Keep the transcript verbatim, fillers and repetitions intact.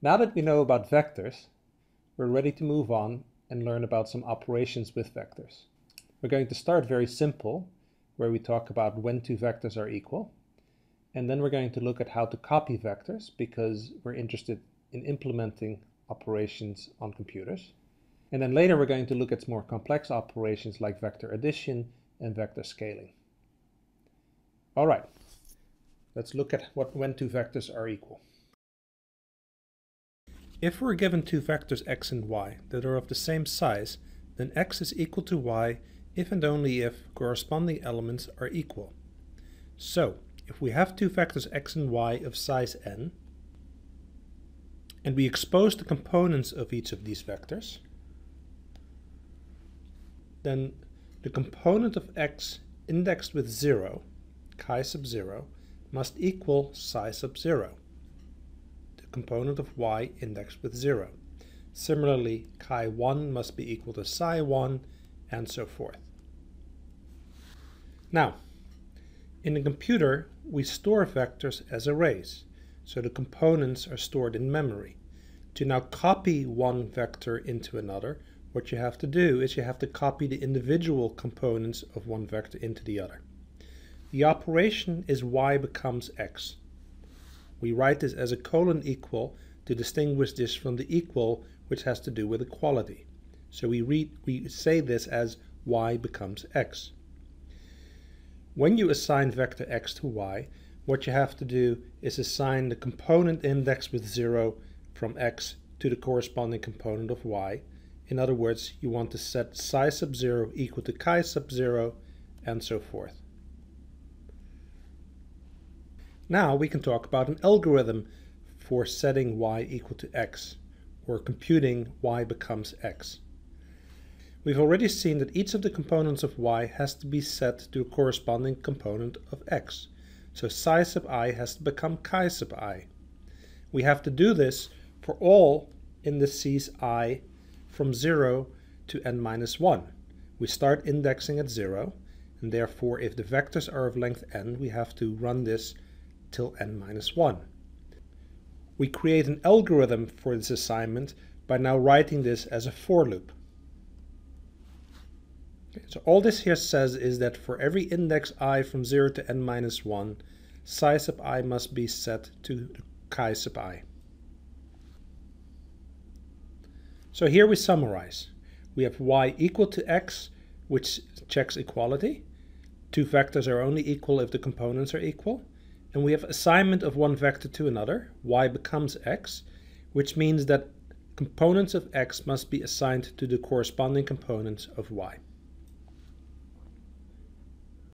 Now that we know about vectors, we're ready to move on and learn about some operations with vectors. We're going to start very simple, where we talk about when two vectors are equal. And then we're going to look at how to copy vectors, because we're interested in implementing operations on computers. And then later we're going to look at more complex operations like vector addition and vector scaling. All right, let's look at what when two vectors are equal. If we're given two vectors x and y that are of the same size, then x is equal to y if and only if corresponding elements are equal. So, if we have two vectors x and y of size n, and we expose the components of each of these vectors, then the component of x indexed with zero, chi sub zero, must equal psi sub zero, the component of y indexed with zero. Similarly, chi one must be equal to psi one, and so forth. Now, in a computer, we store vectors as arrays, so the components are stored in memory. To now copy one vector into another, what you have to do is you have to copy the individual components of one vector into the other. The operation is y becomes x. We write this as a colon equal to distinguish this from the equal, which has to do with equality. So we, read, we say this as y becomes x. When you assign vector x to y, what you have to do is assign the component index with zero from x to the corresponding component of y. In other words, you want to set psi sub zero equal to chi sub zero, and so forth. Now we can talk about an algorithm for setting y equal to x, or computing y becomes x. We've already seen that each of the components of y has to be set to a corresponding component of x. So psi sub I has to become chi sub I. We have to do this for all indices I from zero to n minus one. We start indexing at zero, and therefore if the vectors are of length n, we have to run this till n minus one. We create an algorithm for this assignment by now writing this as a for loop. Okay, so all this here says is that for every index I from zero to n minus one, psi sub I must be set to chi sub I. So here we summarize. We have y equal to x, which checks equality. Two vectors are only equal if the components are equal. And we have assignment of one vector to another, y becomes x, which means that components of x must be assigned to the corresponding components of y.